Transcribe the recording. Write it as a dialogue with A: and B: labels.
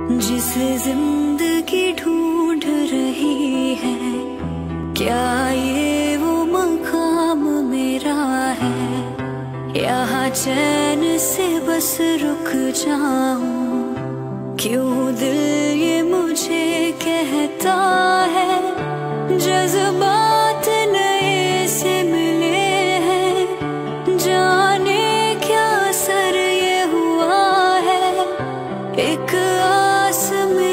A: जिसे जिंदगी ढूंढ रही है, क्या ये वो मकाम मेरा है? यहाँ चैन से बस रुक जाऊं, क्यों दिल ये मुझे कहता है जज्बात नए से मिले हैं, जाने क्या असर ये हुआ है। एक आस में